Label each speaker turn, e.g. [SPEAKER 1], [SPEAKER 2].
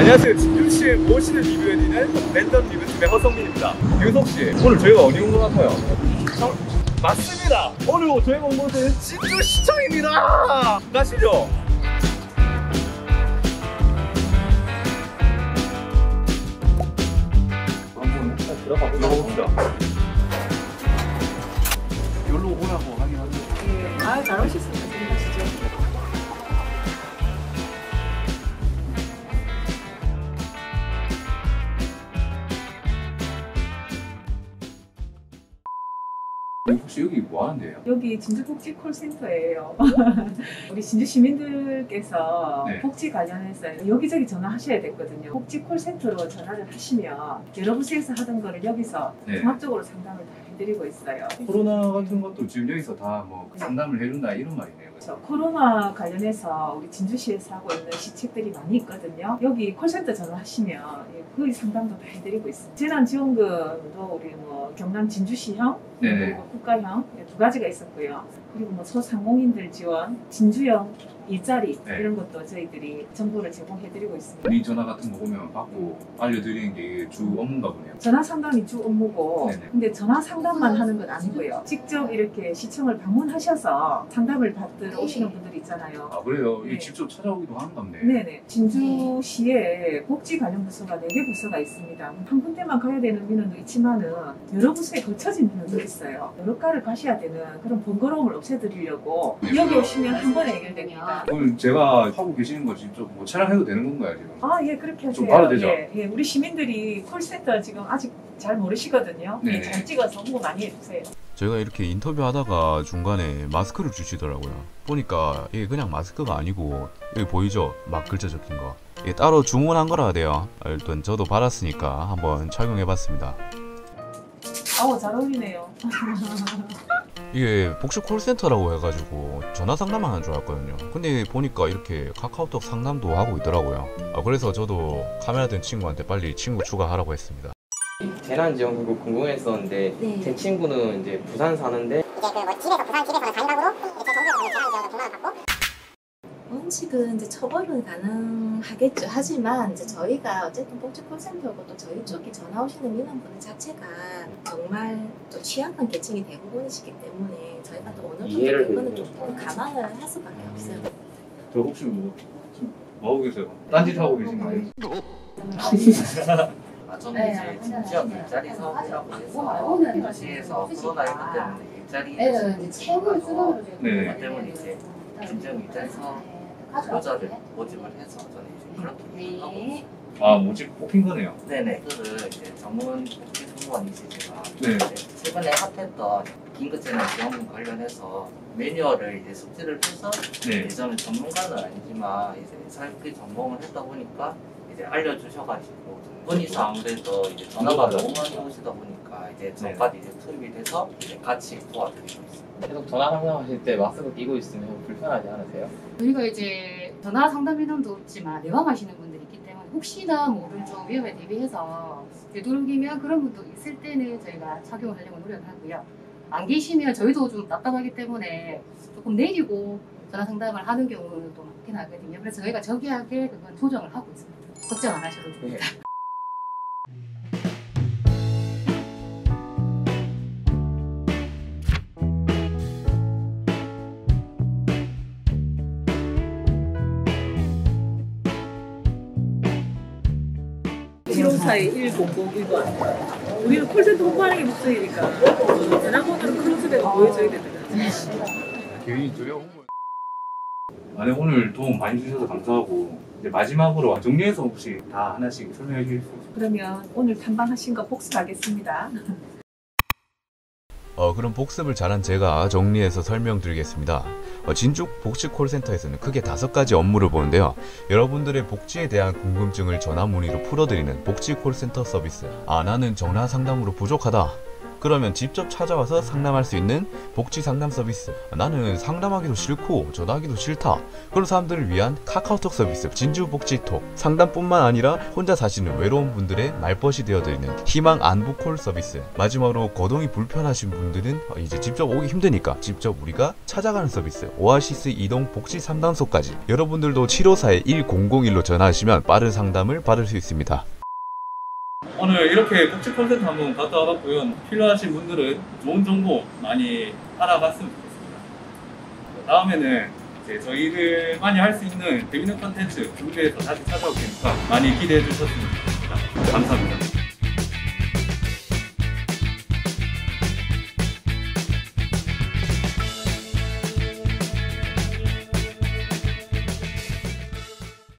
[SPEAKER 1] 안녕하세요. 진주시의 모시를 리뷰해드리는 랜덤 리뷰팀의 허성민입니다. 유석씨, 오늘 저희가 어디 온 것 같아요? 맞습니다! 오늘 저희가 온 곳은 진주시청입니다! 가시죠! 한번 들어가 봅시다. 여기로 오라고 하긴 하죠.
[SPEAKER 2] 네, 잘 오셨습니다. 들어가시죠.
[SPEAKER 1] 혹시 여기 뭐 하는데요?
[SPEAKER 2] 여기 진주복지 콜센터예요. 우리 진주 시민들께서
[SPEAKER 1] 네.
[SPEAKER 2] 복지 관련해서 여기저기 전화하셔야 됐거든요. 복지 콜센터로 전화를 하시면 여러 부서에서 하던 거를 여기서
[SPEAKER 1] 네.
[SPEAKER 2] 종합적으로 상담을 다 해드리고 있어요.
[SPEAKER 1] 코로나 같은 것도 지금 여기서 다 뭐 상담을 해준다 이런 말이네요.
[SPEAKER 2] 그렇죠. 코로나 관련해서 우리 진주시에서 하고 있는 시책들이 많이 있거든요. 여기 콜센터 전화하시면 거의 상담도 다 해드리고 있습니다. 재난지원금도 우리 뭐 경남 진주시형
[SPEAKER 1] 네네.
[SPEAKER 2] 그리고 국가형 두 가지가 있었고요. 그리고 뭐 소상공인들 지원, 진주형 일자리
[SPEAKER 1] 네.
[SPEAKER 2] 이런 것도 저희들이 정보를 제공해드리고 있습니다.
[SPEAKER 1] 문의 전화 같은 거 오면 받고 알려드리는 게 주 업무인가 보네요.
[SPEAKER 2] 전화 상담이 주 업무고,
[SPEAKER 1] 네네.
[SPEAKER 2] 근데 전화 상담만 하는 건 아니고요. 직접 이렇게 시청을 방문하셔서 상담을 받으러 오시는 분들이 있잖아요.
[SPEAKER 1] 아 그래요?
[SPEAKER 2] 네.
[SPEAKER 1] 이 직접 찾아오기도 하는가 보네.
[SPEAKER 2] 네네. 진주시에 복지 관련 부서가 4개 부서가 있습니다. 한 군데만 가야 되는 민원도 있지만은 여러 부서에 걸쳐진 민원도 있어요. 여러 가를 가셔야 되는 그런 번거로움을 없애드리려고 여기 오시면 한 번에 해결됩니다.
[SPEAKER 1] 오늘 제가 하고 계시는 거 직접 뭐 촬영해도 되는 건가요 지금?
[SPEAKER 2] 아, 예, 그렇게 하세요.
[SPEAKER 1] 좀 봐도 되죠?
[SPEAKER 2] 예, 우리 시민들이 콜센터 지금 아직 잘 모르시거든요.
[SPEAKER 1] 네네.
[SPEAKER 2] 예, 잘 찍어서 홍보 많이 해주세요.
[SPEAKER 3] 제가 이렇게 인터뷰하다가 중간에 마스크를 주시더라고요. 보니까 이게 그냥 마스크가 아니고 여기 보이죠? 막 글자 적힌 거. 이게 따로 주문한 거라 돼요. 일단 저도 받았으니까 한번 착용해봤습니다.
[SPEAKER 2] 아우, 잘 어울리네요.
[SPEAKER 3] 이게 복지 콜센터라고 해가지고 전화 상담하는 줄 알았거든요. 근데 보니까 이렇게 카카오톡 상담도 하고 있더라고요. 그래서 저도 카메라 든 친구한테 빨리 친구 추가하라고 했습니다.
[SPEAKER 4] 재난지원금 궁금했었는데
[SPEAKER 5] 네.
[SPEAKER 4] 제 친구는 이제 부산 사는데
[SPEAKER 5] 이제 그뭐 집에서 장갑으로 이제 제 정부에서 재난지원금 100만 원 받고 원칙은 이제 처벌은 가능하겠죠. 하지만 이제 저희가 어쨌든 복지콜센터고 또 저희 쪽에 전화 오시는 민원분들 자체가 정말 또 취약한 계층이 대부분이시기 때문에 저희가 또 어느 정도
[SPEAKER 4] 이해를
[SPEAKER 5] 그거는
[SPEAKER 4] 해주죠.
[SPEAKER 5] 조금 감안을 할 수밖에 없어요.
[SPEAKER 1] 저 혹시 지금 뭐 하고 계세요? 딴짓 하고 계신 거 아니에요?
[SPEAKER 6] 저는 이제 진주형 일자리 사업이라고 해서 도시에서 코로나 19 때문에 일자리
[SPEAKER 1] 네.
[SPEAKER 6] 때문에 이제 진주형 일자리 사업 근로자를 모집을 해서 저는 이제 그렇게 하고 있어요.
[SPEAKER 1] 아 모집 뽑힌 거네요.
[SPEAKER 6] 네네. 그거를 이제 전문 복지 승무원이시지만
[SPEAKER 1] 네.
[SPEAKER 6] 이제 최근에 핫했던 긴급재난지원금 관련해서 매뉴얼을 이제 숙지를 해서
[SPEAKER 1] 네.
[SPEAKER 6] 예전에 전문가는 아니지만 이제 살피 전공을 했다 보니까 이제 알려주셔가지고 분이서 아무래도 이제 전화가
[SPEAKER 1] 맞아.
[SPEAKER 6] 너무 많이 오시다 보니까 이제 저까지 이제 투입이 돼서 이제 같이 도와드리고 있어요.
[SPEAKER 4] 계속 전화 상담하실 때 마스크 끼고 있으면 불편하지 않으세요?
[SPEAKER 7] 저희가 이제 전화 상담 인원도 없지만 내왕하시는 분들이 있기 때문에 혹시나 모를 좀 위험에 대비해서 되도록이면 그런 분도 있을 때는 저희가 착용을 하려고 노력을 하고요. 안 계시면 저희도 좀 답답하기 때문에 조금 내리고 전화 상담을 하는 경우도 많긴 하거든요. 그래서 저희가 저기하게 그건 조정을 하고 있습니다. 걱정 안 하셔도 됩니다.
[SPEAKER 2] 네. 754-1001번. 우리는 콜센터 홍보하는 게 목적이니까 전화번호를 크로스백으로 보여줘야 되잖아요.
[SPEAKER 1] 개인이 줘요. 아니 오늘 도움 많이 주셔서 감사하고 이제 마지막으로 정리해서 혹시 다 하나씩 설명해 주실 수 있어요?
[SPEAKER 2] 그러면 오늘 탐방하신 거 복습하겠습니다.
[SPEAKER 3] 그럼 복습을 잘한 제가 정리해서 설명드리겠습니다. 진주 복지 콜센터에서는 크게 5가지 업무를 보는데요. 여러분들의 복지에 대한 궁금증을 전화 문의로 풀어드리는 복지 콜센터 서비스. 나는 전화 상담으로 부족하다. 그러면 직접 찾아와서 상담할 수 있는 복지 상담 서비스. 나는 상담하기도 싫고 전화하기도 싫다, 그런 사람들을 위한 카카오톡 서비스 진주복지톡. 상담뿐만 아니라 혼자 사시는 외로운 분들의 말벗이 되어드리는 희망 안부콜 서비스. 마지막으로 거동이 불편하신 분들은 이제 직접 오기 힘드니까 직접 우리가 찾아가는 서비스 오아시스 이동 복지 상담소까지. 여러분들도 754-1001로 전화하시면 빠른 상담을 받을 수 있습니다.
[SPEAKER 1] 오늘 이렇게 복지 콜센터 한번 갔다 와봤고요. 필요하신 분들은 좋은 정보 많이 알아봤으면 좋겠습니다. 다음에는 이제 저희들만이 할 수 있는 재밌는 컨텐츠 준비해서 다시 찾아올 테니까 많이 기대해 주셨으면 좋겠습니다. 감사합니다.